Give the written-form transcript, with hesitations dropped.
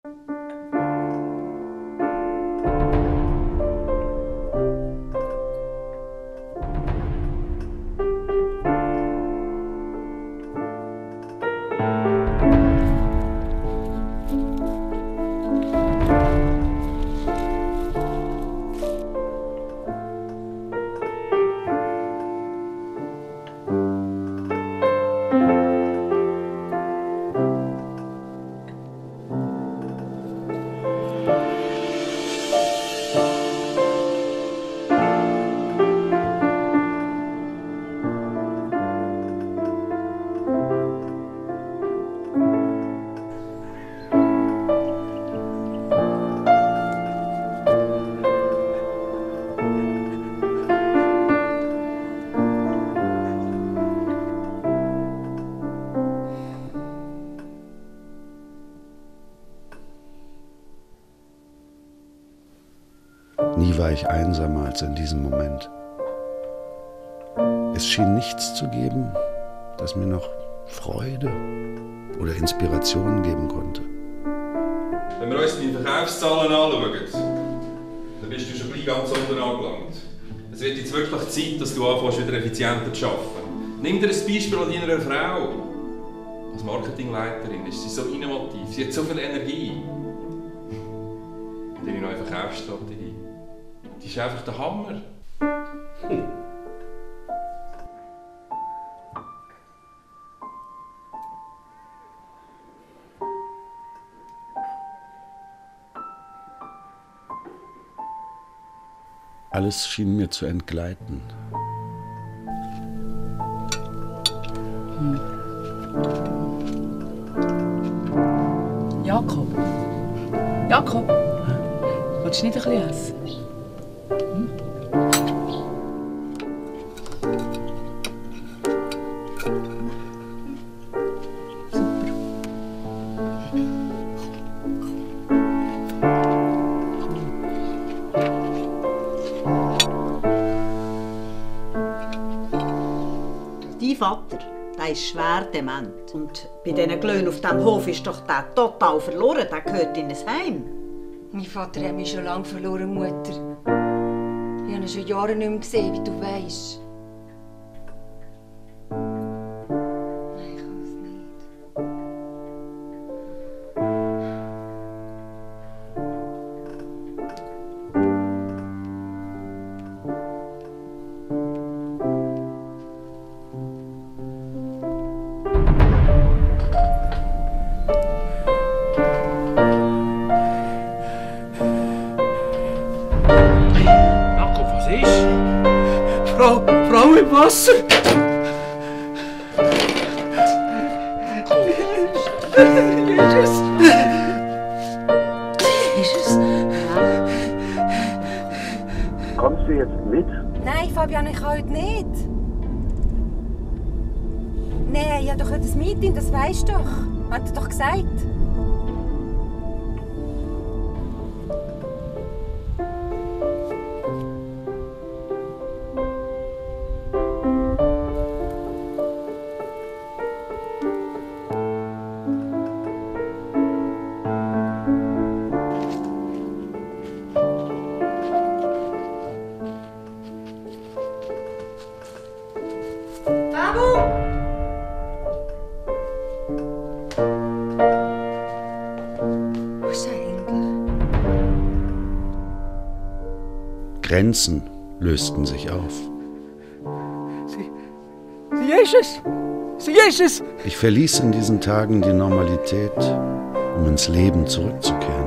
Nie war ich einsamer als in diesem Moment. Es schien nichts zu geben, das mir noch Freude oder Inspiration geben konnte. Wenn wir uns deine Verkaufszahlen anschauen, dann bist du schon gleich ganz unten angelangt. Es wird jetzt wirklich Zeit, dass du anfängst, wieder effizienter zu arbeiten. Nimm dir ein Beispiel an deiner Frau. Als Marketingleiterin ist sie so innovativ, sie hat so viel Energie. Deine neue Verkaufsstrategie, die ist einfach der Hammer. Alles schien mir zu entgleiten. Jakob? Jakob? Willst du nicht ein bisschen essen? Dein Vater, der ist schwer dement. Und bei diesen Glöhnen auf diesem Hof ist doch der total verloren. Der gehört in ein Heim. Mein Vater hat mich schon lange verloren, Mutter. Ich habe ihn schon Jahre nicht mehr gesehen, wie du weisst. Nein, ich kann es nicht. Frau im Wasser! Jesus! Jesus! Kommst du jetzt mit? Nein, Fabian, ich kann heute nicht. Nein, ich habe doch heute ein Meeting, das weisst du doch. Hat er doch gesagt. Wo ist er eigentlich? Grenzen lösten sich auf. Sie ist es! Sie ist es! Ich verließ in diesen Tagen die Normalität, um ins Leben zurückzukehren.